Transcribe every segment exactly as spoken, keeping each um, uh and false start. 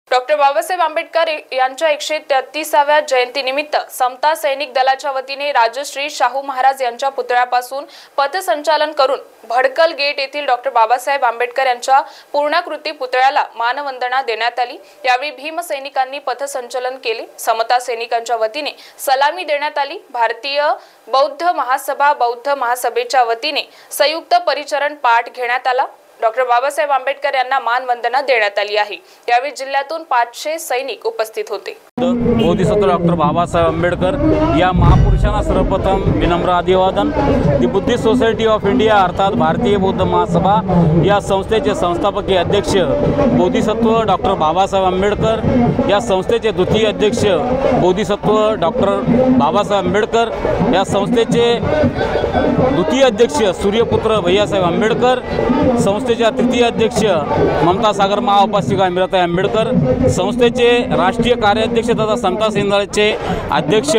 Doctor Babasaheb Ambedkar यांच्या एकशे तेहतीसाव्या जयंतीनिमित्त समता सैनिक दलाच्या वतीने राजश्री शाहू महाराज यांच्या पुतळ्यापासून पथसंचलन करून भडकल गेट येथील डॉक्टर बाबासाहेब आंबेडकर यांच्या पूर्णाकृती पुतळ्याला मानवंदना देण्यात आली। यावेळी भीम सैनिकांनी पथसंचलन केले। समता सैनिकांच्या वतीने सलामी देण्यात आली। भारतीय बौद्ध महासभा बौद्ध महासभेच्या वतीने संयुक्त परिचरण पाठ घेण्यात आला। डॉक्टर बाबासाहेब आंबेडकर यांना मानवंदना देण्यात आली आहे। यावेळी जिल्ह्यातून पाचशे सैनिक उपस्थित होते। बोधिसत्व डॉक्टर बाबासाहेब आंबेडकर या महापुरुषांना सर्वप्रथम विनम्र अभिवादन। The Buddhist society of India अर्थात भारतीय बौद्ध महासभा या संस्थेचे संस्थापकीय अध्यक्ष बोधिसत्व डॉक्टर बाबासाहेब आंबेडकर, या संस्थेचे द्वितीय अध्यक्ष बोधिसत्व डॉक्टर बाबासाहेब आंबेडकर, या संस्थेचे द्वितीय अध्यक्ष सूर्यपुत्र भैयासाहेब आंबेडकर, संस्थेच्या तृतीय अध्यक्ष ममता सागर महाउपासिका मीराताई आंबेडकर, संस्थेचे राष्ट्रीय कार्याध्यक्ष तथा समता सैनिक दलाचे अध्यक्ष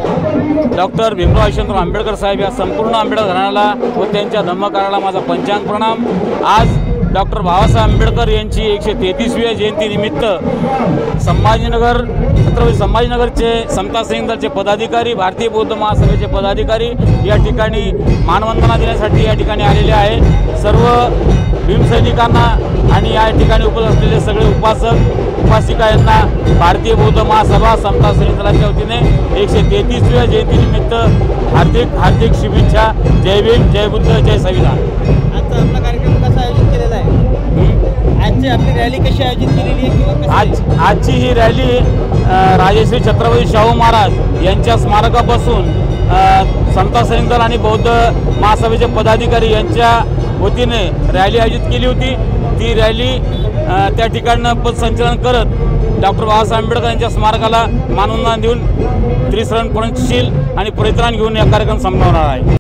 डॉक्टर भीमराव यशवंतराव आंबेडकर साहेब, या संपूर्ण आंबेडकर घराण्याला व त्यांच्या धम्मकाराला माझा पंचांग प्रणाम। आज डॉक्टर बाबासाहेब आंबेडकर यांची एकशे तेहतीसव्या जयंतीनिमित्त संभाजीनगर छत्रपती संभाजीनगरचे समता सैनिक दलाचे पदाधिकारी, भारतीय बौद्ध महासभेचे पदाधिकारी या ठिकाणी मानवंदना देण्यासाठी या ठिकाणी आलेले आहे। सर्व भीमसैनिकांना आणि या ठिकाणी उपस्थित असलेले सगळे उपासक उपासिका यांना भारतीय बौद्ध महासभा समता सैनिक दलाच्या वतीने एकशे तेहतीसव्या जयंतीनिमित्त हार्दिक हार्दिक शुभेच्छा। जय भीम, जय बुद्ध, जय संविधान। आजचा आपला कार्यक्रम कसा आयोजित केलेला आहे? आजची आपली रॅली कशी आयोजित केलेली आहे किंवा आज आजची ही रॅली राजश्री छत्रपती शाहू महाराज यांच्या स्मारकापासून समता सैनिक दल आणि बौद्ध महासभेचे पदाधिकारी यांच्या वतीने रॅली आयोजित केली होती। ती रॅली त्या ठिकाणी पथसंचलन करत डॉक्टर बाबासाहेब आंबेडकर यांच्या स्मारकाला मानवंदना देऊन त्रिसरण पंचशील आणि परित्राण घेऊन या कार्यक्रम संपवणार आहे।